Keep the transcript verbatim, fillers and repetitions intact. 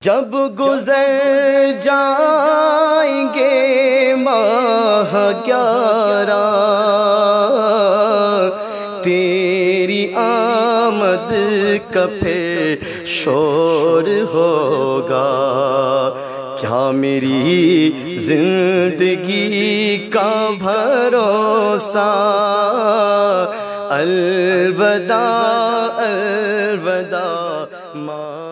जब गुजर जाएंगे माह ग्यारह, तेरी आमद का फिर शोर होगा। क्या मेरी जिंदगी का भरोसा, अलविदा अलविदा माँ।